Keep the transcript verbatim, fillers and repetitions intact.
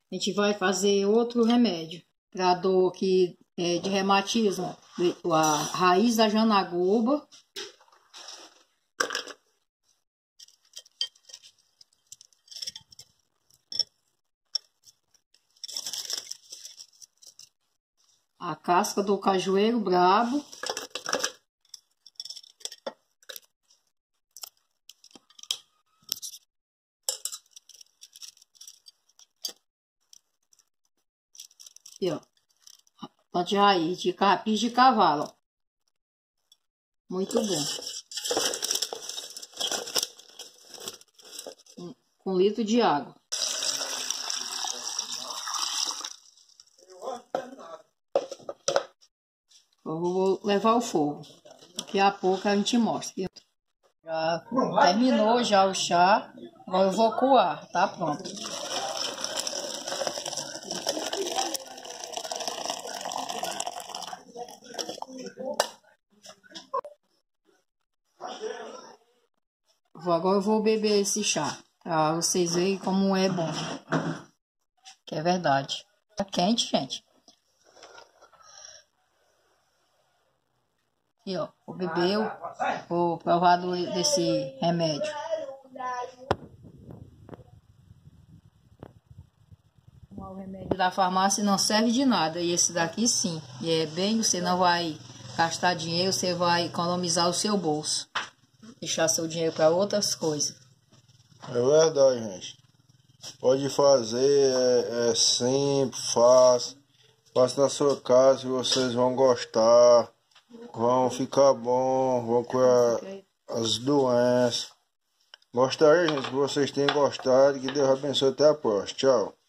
A gente vai fazer outro remédio para dor aqui é, de reumatismo. A raiz da janaguba. A casca do cajueiro brabo. Aqui, ó. Planta de raiz de capim de cavalo, ó. Muito bom. Um, com um litro de água. Eu vou levar ao fogo. Daqui a pouco a gente mostra. Já terminou já o chá. Agora eu vou coar. Tá pronto. Agora eu vou beber esse chá. Pra vocês verem como é bom. Que é verdade. Tá quente, gente. Aqui, ó. Vou beber, vou provar do, desse remédio. O remédio da farmácia não serve de nada. E esse daqui sim. E é bem, você não vai gastar dinheiro, você vai economizar o seu bolso. Deixar seu dinheiro para outras coisas. É verdade, gente. Pode fazer, é, é simples, fácil. Faça na sua casa que vocês vão gostar. Vão ficar bom, vão curar as doenças. Gostaria, gente, que vocês tenham gostado. Que Deus abençoe. Até a próxima. Tchau.